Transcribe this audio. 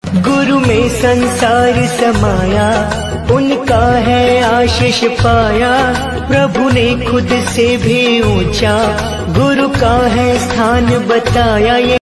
गुरु में संसार समाया, उनका है आशीष पाया। प्रभु ने खुद से भी ऊंचा गुरु का है स्थान बताया।